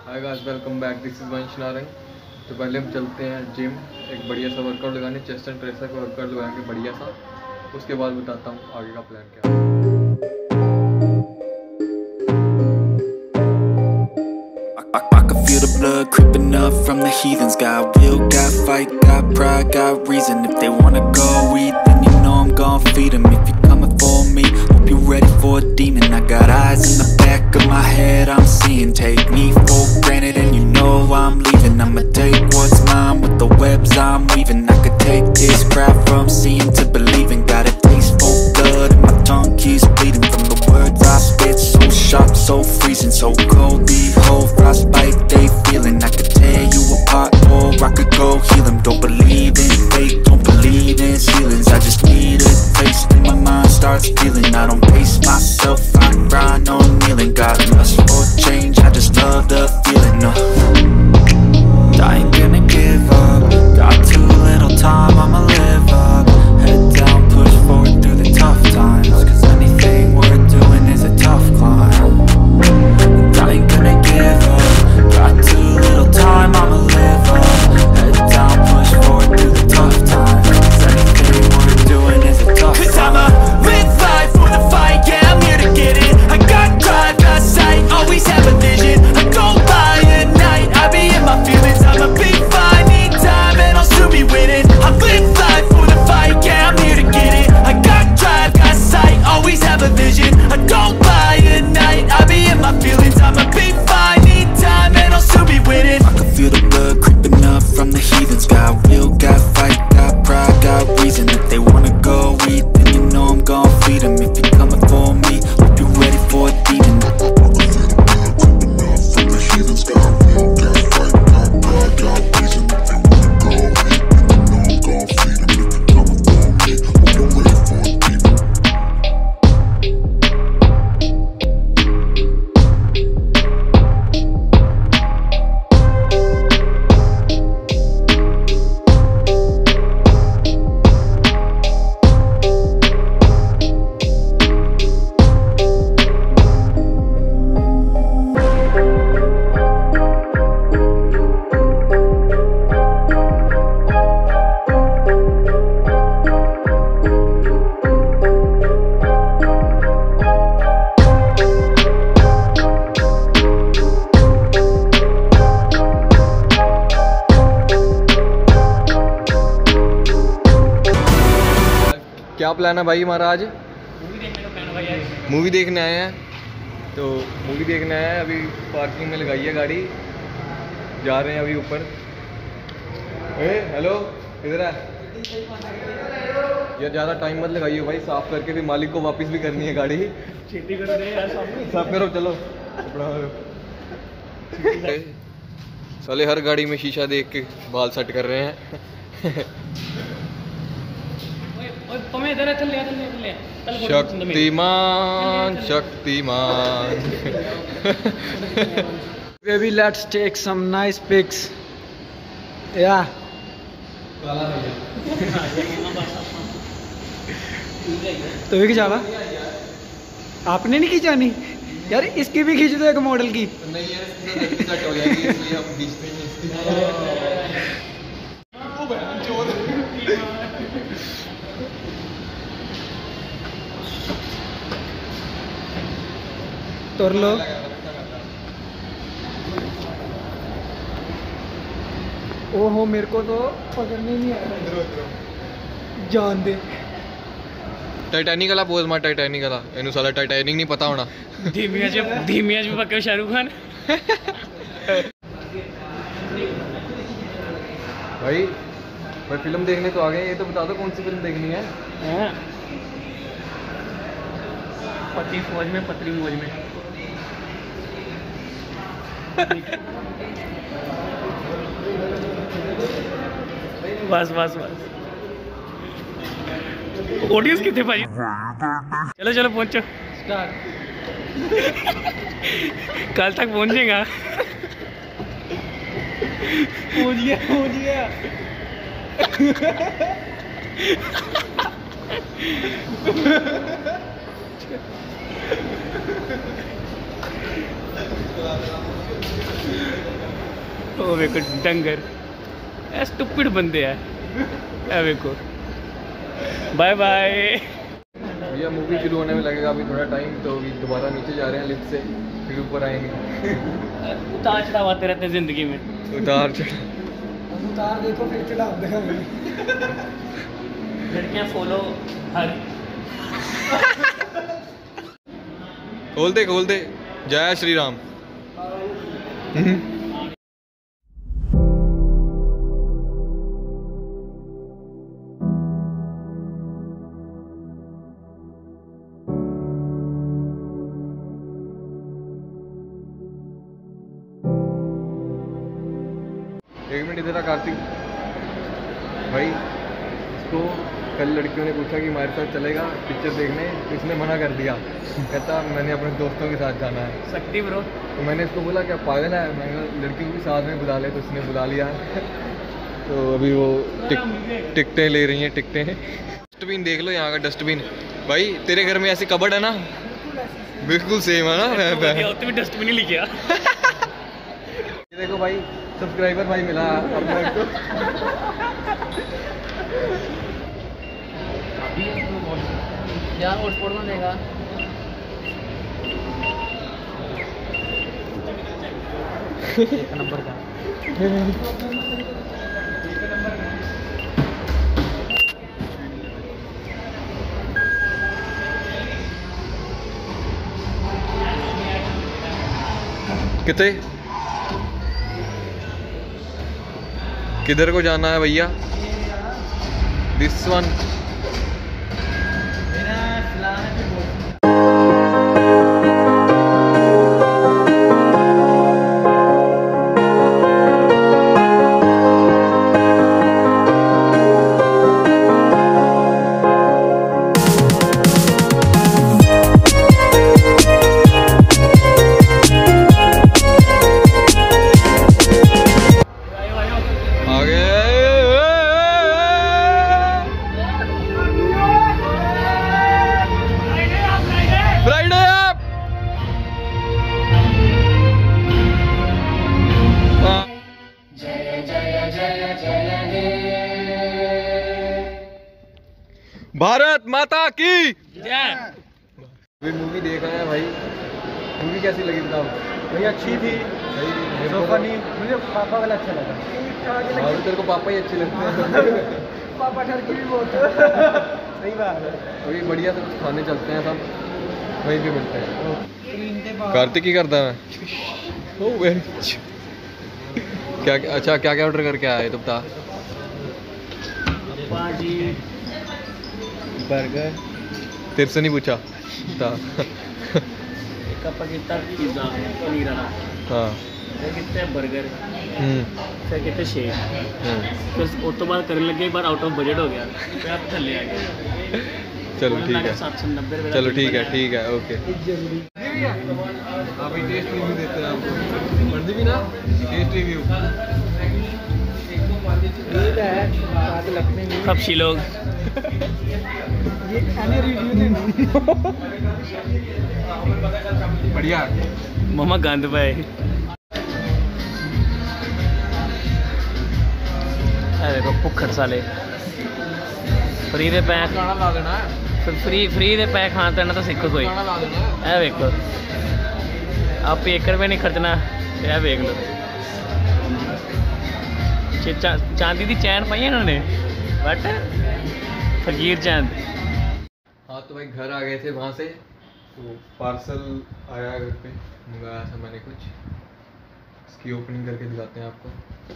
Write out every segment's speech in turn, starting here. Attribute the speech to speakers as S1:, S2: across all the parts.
S1: Hi guys, welcome back. This is Vansh Narang. तो पहले हम चलते हैं जिम, एक बढ़िया सा वर्कआउट लगाने, चेस्ट एंड ट्राइसेप का वर्कआउट लगा के बढ़िया सा। उसके बाद बताता हूँ आगे का प्लान क्या है।
S2: I can feel the blood creeping up from the heathens. Got will, got fight, got pride, got reason. If they wanna go eat, then you know I'm gon' feed them. If you're coming for me, hope you're ready for a demon. I got eyes in the back of my head, I'm seeing. Take me for granted and you know I'm leaving. I'ma take what's mine with the webs I'm weaving. I could take this crowd from seeing to believing. Got a taste for blood and my tongue keeps bleeding. From the words I spit, so sharp, so freezing, so cold. Behold, frostbite they feeling. I could tear you apart or I could go heal them. Don't believe in fate, don't believe in ceilings. I just need a taste and my mind starts feeling. I don't pace myself, I grind on kneeling. Got lust for change, I just love the feeling. I ain't gonna give up. Got too little time, I'ma live up. Head down, push forward through the tough times. Cause anything worth doing is a tough climb. And I ain't gonna give up. Got too little time, I'ma live up. Head down, push forward through the tough times. Cause anything worth doing is a tough climb. Cause I'ma live life for the fight, yeah, I'm here to get it. I got drive, got sight, always have a vision. I go by at night, I be in my feelings. I'm a big fight, need time and I'll soon be winning. I live life for the fight, yeah, I'm here to get it. I got drive, got sight, always have a vision. I don't lie at night, I be in my feelings. I'm a big fight, need time and I'll soon be winning. I can feel the blood creeping up from the heathens. Got will, got fight, got pride, got reason. If they wanna go eat, then you know I'm gon' feed them. If you're coming for me, hope you're ready for a demon.
S1: क्या plan है भाई हमारा आज?
S3: Movie देखने का plan है भाई आज।
S1: मूवी देखने आए हैं। तो मूवी देखने आए हैं, अभी पार्किंग में लगाई है गाड़ी, जा रहे हैं अभी ऊपर। हेलो, इधर है यार, ज़्यादा टाइम मत लगाइए भाई, साफ़ करके फिर मालिक को वापस भी करनी है गाड़ी।
S3: छेती करो रे यार,
S1: साफ करो, चलो। साले हर गाड़ी में शीशा देख के बाल सेट कर रहे हैं। Shaktimaan Shaktimaan.
S4: Baby, let's take some nice pics. Yeah. तो भी खिंचावा, आपने नहीं खिंचानी यार, इसकी भी खींच दो एक मॉडल की।
S1: नहीं यार, सेट हो जाएगी इसलिए हम खींचते नहीं।
S4: तोड़ लो। ओहो, मेरे को तो पकड़ने नहीं आ रहा। जान दे।
S1: टाइटैनिक वाला पोज मार, टाइटैनिक वाला। इन्हें साला टाइटैनिक नहीं पता होना।
S3: धीमिया जो पक्के शाहरुख खान।
S1: भाई फिल्म देखने तो आ गए, ये तो बता दो कौन सी फिल्म देखनी है?
S3: पति फौज में, पत्री फौज में। बस बस बस, ऑडियंस कितने भाई? चलो चलो पहुंचो, कल तक पहुंचेगा।
S4: पहुंच गया।
S3: ओ देखो डंगर, ए स्टूपिड बंदे हैं। ए देखो, बाय बाय।
S1: भैया मूवी शुरू होने में लगेगा अभी थोड़ा टाइम, तो अभी दोबारा नीचे जा रहे हैं लिफ्ट से, फिर ऊपर आएंगे।
S3: उतार चढ़ाव आते रहते हैं जिंदगी में।
S1: उतार चढ़,
S4: उतार देखो फिर चढ़ाव देखो।
S3: लड़कियां फॉलो हर।
S1: खोल दे जय श्री राम। एक मिनट इधर आ कार्तिक भाई। इसको कल लड़कियों ने पूछा कि हमारे साथ चलेगा पिक्चर देखने, तो इसने मना कर दिया। कहता मैंने अपने दोस्तों के साथ जाना है।
S3: शक्ति ब्रो।
S1: तो मैंने इसको बोला क्या पागल है, मैं लड़कियों को भी साथ में बुला ले, तो इसने बुला लिया। तो अभी वो टिकटें ले रही हैं, टिकटें। डस्टबिन देख लो यहाँ का डस्टबिन। भाई तेरे घर में ऐसी कबर्ड है ना? बिल्कुल सेम है ना?
S3: भी डस्टबिन ही लिखा।
S1: देखो भाई सब्सक्राइबर भाई मिला अपने को।
S3: यार हॉटस्पॉट में देगा। एक नंबर का।
S1: कितने किधर को जाना है भैया? This one. भारत माता की
S3: जय।
S1: मूवी देखा है भाई। मूवी कैसी लगी बताओ?
S4: भाई अच्छी थी,
S1: सही
S4: फनी। मुझे पापा वाला अच्छा लगा।
S1: और तेरे को पापा ही अच्छे लगते हैं।
S4: पापा ठरकी भी बहुत सही बात है।
S1: अभी बढ़िया से कुछ खाने चलते हैं, सब वहीं पे मिलते हैं। कार्तिक ही करता है। क्या अच्छा क्या क्या ऑर्डर करके आए तो बता।
S3: बर्गर।
S1: तेरे से नहीं पूछा था।
S3: एक पकीता पिज़्ज़ा पनीर वाला।
S1: हाँ
S3: फिर कितने बर्गर, फिर कितने शेक। फिर उस तो बाद करने लगे, एक बार आउट ऑफ बजट हो गया, फिर आप थल्ले आ गए।
S1: चलो ठीक है,
S3: 790 रुपये।
S1: चलो ठीक है ओके। अभी टेस्ट रिव्यू देते हैं आपको। मर्जी भी ना टेस्ट रिव्यू।
S3: खपशी लोग
S1: बढ़िया
S3: मम्मा गंद पाए। देखो भुक्खड़ साले फ्री दे पैक
S1: ला देना है।
S3: फ्री दे पैक खान तो तो सीखो कोई।
S1: ला देना है।
S3: ए देखो आप 1 रुपये नहीं खर्चना, यह देख लो। चांदी की चैन पाई है इन्होंने, बट फकीर चांद।
S1: हाँ तो भाई घर आ गए थे वहाँ से, तो पार्सल आया घर पे, मंगाया था मैंने कुछ। इसकी ओपनिंग करके दिखाते हैं आपको।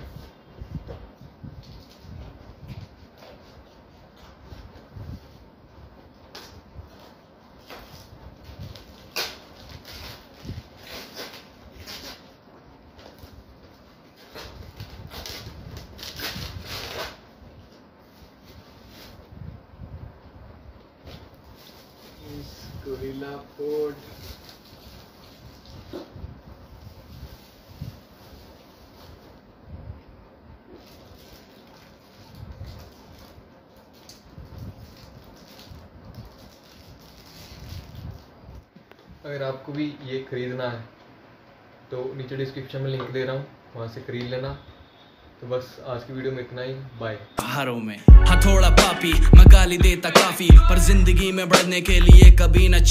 S1: Gorilla pod. अगर आपको भी ये खरीदना है तो नीचे डिस्क्रिप्शन में लिंक दे रहा हूँ, वहाँ से खरीद लेना। तो बस आज की वीडियो में इतना ही, बाय।
S5: हारों में हाँ थोड़ा पापी मैं गाली देता काफी, पर जिंदगी में बढ़ने के लिए कभी न